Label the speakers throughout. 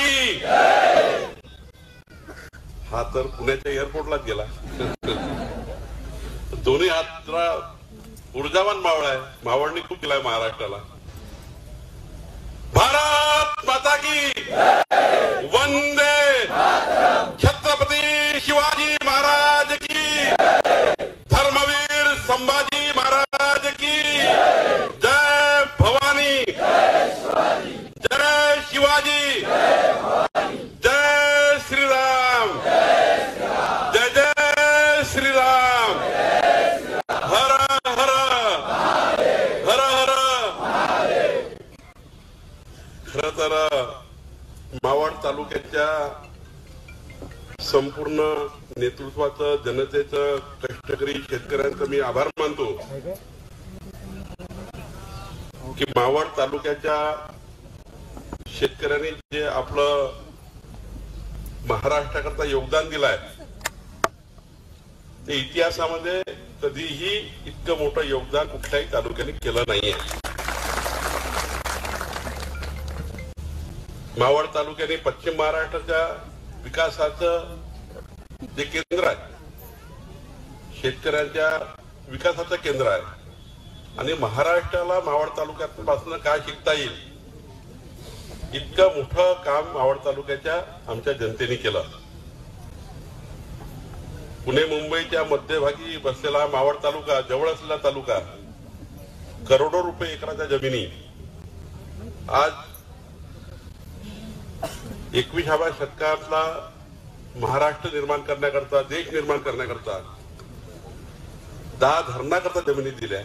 Speaker 1: की हा तर पुण्याच्या एअरपोर्टलाच गेला. दोन्ही हात जरा ऊर्जावान मावळ आहे. मावळनी खूप केलाय महाराष्ट्राला. भारत माता की वंदे छत्रपती शिवाजी महाराज की, धर्मवीर संभाजी महाराज की जय. भवानी जय शिवाजी जय श्रीराम जय जय श्रीराम. हर हर हर हर. खर तर मावळ तालुक्याच्या संपूर्ण नेतृत्वाचं, जनतेचं, कष्टकरी शेतकऱ्यांचं मी आभार मानतो की मावळ तालुक्याच्या शेतकऱ्यांनी जे आपलं महाराष्ट्राकरता योगदान दिलंय ते इतिहासामध्ये कधीही इतकं मोठं योगदान कुठल्याही तालुक्याने केलं नाहीये. मावळ तालुक्याने पश्चिम महाराष्ट्राच्या विकासाचं जे केंद्र आहे, शेतकऱ्यांच्या विकासाचं केंद्र आहे आणि महाराष्ट्राला मावळ तालुक्यापासून काय शिकता येईल इतकं मोठं काम मावळ तालुक्याच्या आमच्या जनतेने केलं. पुणे मुंबईच्या मध्यभागी बसलेला मावळ तालुका, जवळ असलेला तालुका, करोडो रुपये एकराच्या जमिनी आज 21व्या शतकातला महाराष्ट्र निर्माण करण्याकरता, देश निर्माण करण्याकरता 10 धरणाकरता जमिनी दिल्या.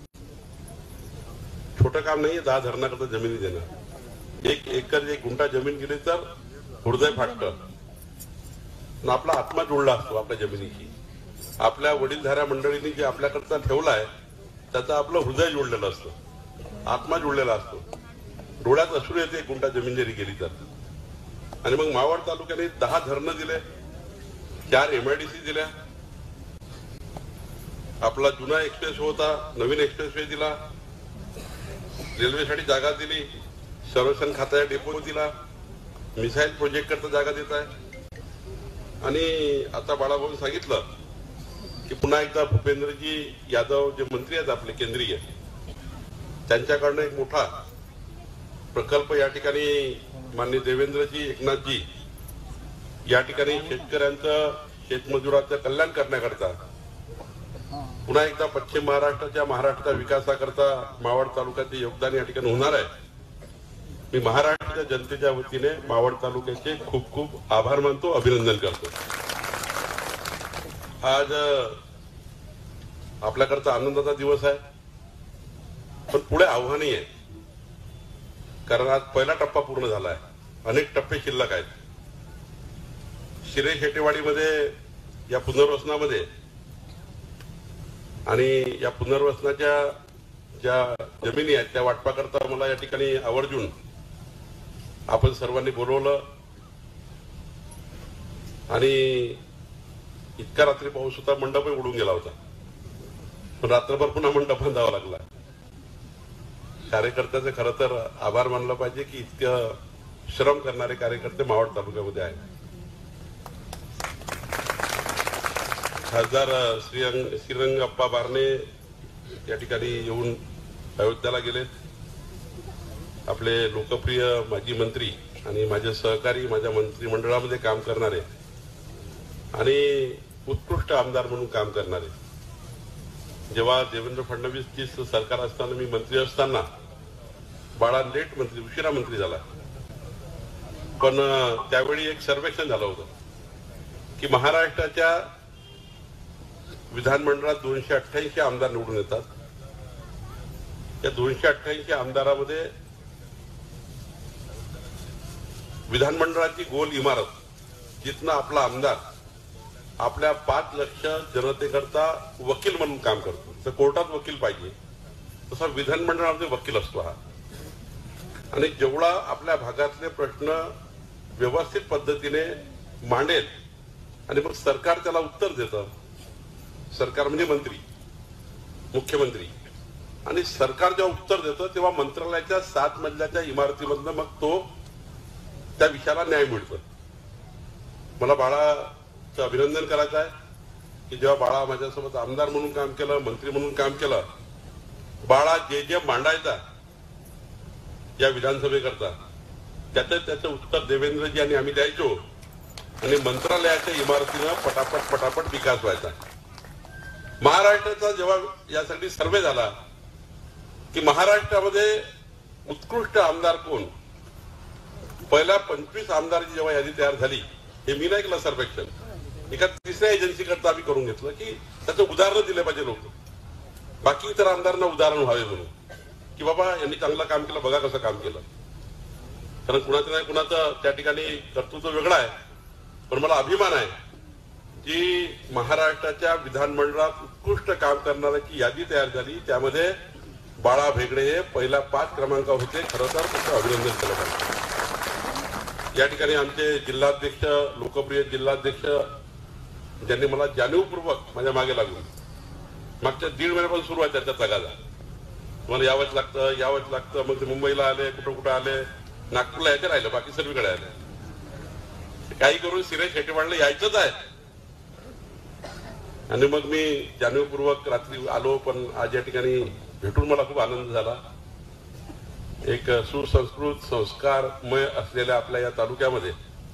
Speaker 1: छोटं काम नाहीये 10 धरणाकरता जमिनी देणं. 1 एकर 1 गुंठा जमीन गेली तर हृदय फाटतं. आपला आत्मा जोडला असतो आपल्या जमिनीशी. आपल्या वडीलधाऱ्या मंडळींनी जे आपल्याकरता ठेवलाय त्याचं आपलं हृदय जोडलेलं असतं, आत्मा जोडलेला असतो. डोळ्यात अश्रू येते 1 गुंठा जमीन जरी गेली तर. आणि मग मावळ तालुक्याने 10 धरणं दिले, 4 MIDC दिल्या, आपला जुना एक्सप्रेस होता नवीन एक्सप्रेसवे दिला, रेल्वेसाठी जागा दिली, संरक्षण खात्याच्या डेपो दिला, मिसाईल प्रोजेक्ट करता जागा देत आहे. आणि आता बाळाभाऊ सांगितलं की पुन्हा एकदा भूपेंद्रजी यादव जे मंत्री आहेत आपले केंद्रीय, त्यांच्याकडनं एक मोठा प्रकल्प या ठिकाणी माननीय देवेंद्रजी एकनाथजी या ठिकाणी शेतकऱ्यांचं, शेतमजुरांचं कल्याण करण्याकरता पुन्हा एकदा पश्चिम महाराष्ट्राच्या, महाराष्ट्राच्या विकासाकरता मावळ तालुक्याचे योगदान या ठिकाणी होणार आहे. मी महाराष्ट्राच्या जनतेच्या वतीने मावळ तालुक्याचे खूप खूप आभार मानतो, अभिनंदन करतो. आज आपल्याकरता आनंदाचा दिवस आहे, पण पुढे आव्हानही आहे. कारण आज पहिला टप्पा पूर्ण झाला आहे, अनेक टप्पे शिल्लक आहेत. शिरे शेटेवाडीमध्ये या पुनर्वसनामध्ये आणि या पुनर्वसनाच्या ज्या जमिनी आहेत त्या वाटपाकरता मला या ठिकाणी आवर्जून आपण सर्वांनी बोलवलं आणि इतका रात्री पाऊस होता, मंडपही उडून गेला होता, पण रात्रभर पुन्हा मंडप बांधावा लागला. कार्यकर्त्याचे खरं तर आभार मानलं पाहिजे की इतकं श्रम करणारे कार्यकर्ते मावळ तालुक्यामध्ये आहेत. खासदार श्रीरंगप्पा बारणे या ठिकाणी येऊन अयोध्याला गेले. आपले लोकप्रिय माजी मंत्री आणि माझे सहकारी, माझ्या मंत्रिमंडळामध्ये काम करणारे आणि उत्कृष्ट आमदार म्हणून काम करणारे. जेव्हा देवेंद्र फडणवीसची सरकार असताना, मी मंत्री असताना, बाळा लेट मंत्री, उशिरा मंत्री झाला, पण त्यावेळी एक सर्वेक्षण झालं होतं की महाराष्ट्राच्या विधानमंडळात 288 आमदार निवडून येतात. त्या 288 आमदारामध्ये विधानमंडळाची गोल इमारत जिथनं आपला आमदार आपल्या 5 लाख जनतेकरता वकील म्हणून काम करतो. जर कोर्टात वकील पाहिजे तसा विधानमंडळामध्ये वकील असतो हा. आणि जेवढा आपल्या भागातले प्रश्न व्यवस्थित पद्धतीने मांडेल आणि मग सरकार त्याला उत्तर देतं. सरकार म्हणजे मंत्री, मुख्यमंत्री, आणि सरकार जेव्हा उत्तर देतं तेव्हा मंत्रालयाच्या 7 मजल्याच्या इमारतीमधनं मग तो त्या विषयाला न्याय मिळतो. मला बाळाचं अभिनंदन करायचं आहे की जेव्हा बाळा माझ्यासोबत आमदार म्हणून काम केलं, मंत्री म्हणून काम केलं, बाळा जे जे मांडायचा या विधानसभेकरता त्याचं उत्तर देवेंद्रजी आणि आम्ही द्यायचो आणि मंत्रालयाच्या इमारतीनं पटापट विकास व्हायचा. महाराष्ट्राचा जेव्हा यासाठी सर्वे झाला की महाराष्ट्रामध्ये उत्कृष्ट आमदार कोण, पहिल्या 25 आमदारांची जेव्हा यादी तयार झाली, हे मी नाही केलं सर्वेक्षण, एका तिसऱ्या एजन्सी करता आम्ही करून घेतलं की त्याचं उदाहरण दिले पाहिजे लोक, बाकी इतर आमदारांना उदाहरण व्हावे म्हणून की बाबा यांनी चांगलं काम केलं, बघा कसं काम केलं. कारण कुणाचं नाही कुणाचं त्या ठिकाणी कर्तृत्व वेगळं आहे, पण मला अभिमान आहे की महाराष्ट्राच्या विधानमंडळात उत्कृष्ट काम करणाऱ्याची यादी तयार झाली, त्यामध्ये बाळा भेगडे हे पहिल्या 5 क्रमांकावर होते. खरं तर त्याचं अभिनंदन केलं पाहिजे. या ठिकाणी आमचे जिल्हाध्यक्ष, लोकप्रिय जिल्हाध्यक्ष, ज्यांनी मला जाणीवपूर्वक माझ्या मागे लागून मागच्या 1.5 महिन्यापासून सुरू आहे त्याच्या तगादा, तुम्हाला यावंच लागतं. मग ते मुंबईला आले, कुठं आले, नागपूरला यायचे राहिलं, बाकी सर्वीकडे आले. काही करून सिरे शेटेवाडला यायचंच आहे. आणि मग मी जाणीवपूर्वक रात्री आलो, पण आज या ठिकाणी भेटून मला खूप आनंद झाला. एक सुसंस्कृत संस्कारमय असलेल्या आपल्या या तालुक्यामध्ये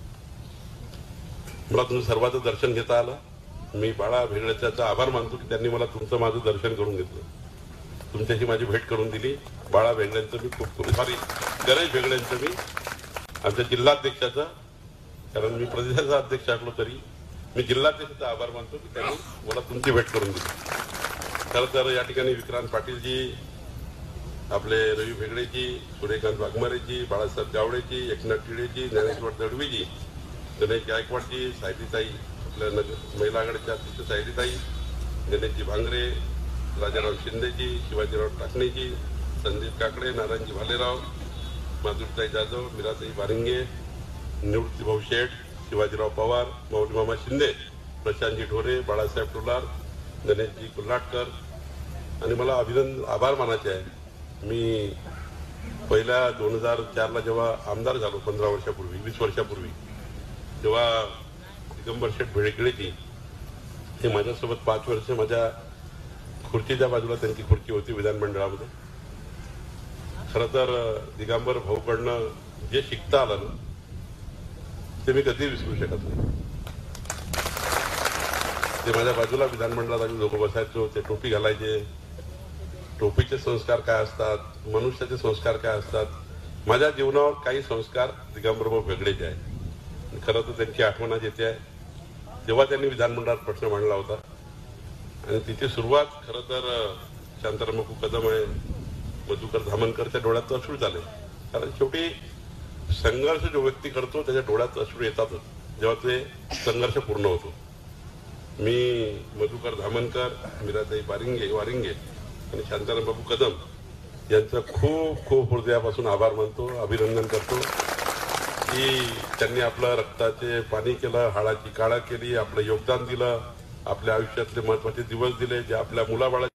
Speaker 1: मला तुमचं सर्वांचं दर्शन घेता आलं. मी बाळा भेगडेचा आभार मानतो की त्यांनी मला तुमचं माझं दर्शन करून घेतलं, तुमच्याशी माझी भेट करून दिली. बाळा भेगड्यांचं मी खूप सॉरी गणेश भेगड्यांचं मी आमच्या जिल्हाध्यक्षाचं, कारण मी प्रदेशाचा अध्यक्ष असलो तरी मी जिल्हाध्यक्षाचा आभार मानतो की त्यांनी मला तुमची भेट करून दिली. खरं तर या ठिकाणी विक्रांत पाटीलजी, आपले रवी भेगडेजी, सूर्यकांत वाघमारेजी, बाळासाहेब जावडेजी, एकनाथ टिळेजी, ज्ञानेश्वर दळवीजी, गणेश गायकवाडजी, सायलीताई, आपल्या महिला आघाडीच्या अध्यक्ष सायलीताई, गणेशजी भांगरे, राजाराम शिंदेजी, शिवाजीराव टाकणेजी, संदीप काकडे, नारायणजी भालेराव, माधुरीताई जाधव, मीराताई बारिंगे, निवृत्तीभाऊ शेठ, शिवाजीराव पवार, माऊली मामा शिंदे, प्रशांतजी ढोरे, बाळासाहेब टोलार, गणेशजी कुल्हाटकर. आणि मला आभार मानायचे आहे. मी पहिल्या 2004ला जेव्हा आमदार झालो, 15 वर्षापूर्वी, 20 वर्षापूर्वी, तेव्हा दिगंबर शेठ भेगडेजी हे माझ्यासोबत 5 वर्ष माझ्या खुर्चीच्या बाजूला त्यांची खुर्ची होती विधानमंडळामध्ये. खरं तर दिगंबर भाऊकडनं जे शिकता आलं ना ते मी कधी विसरू शकत नाही. ते माझ्या बाजूला विधानमंडळात आम्ही लोक बसायचो, ते टोपी घालायचे. टोपीचे संस्कार काय असतात, मनुष्याचे संस्कार काय असतात, माझ्या जीवनावर काही संस्कार दिगंबर भाऊ भेगडेचे आहे. खरं तर त्यांची आठवण येते आहे तेव्हा त्यांनी विधानमंडळात प्रश्न मांडला होता आणि तिची सुरुवात खरं तर शांताराम कदम आहे, मधुकर धामनकरच्या डोळ्यात अश्रू झाले. कारण शेवटी संघर्ष जो व्यक्ती करतो त्याच्या डोळ्यात अश्रू येतातच जेव्हा ते संघर्ष पूर्ण होतो. मी मधुकर धामनकर, मीराताई वारिंगे आणि शांताराम बापू कदम यांचं खूप खूप हृदयापासून आभार मानतो, अभिनंदन करतो की त्यांनी आपलं रक्ताचे पाणी केलं, हाडाची काळा केली, आपलं योगदान दिलं, आपल्या आयुष्यातले महत्वाचे दिवस दिले, जे आपल्या मुलाबाळा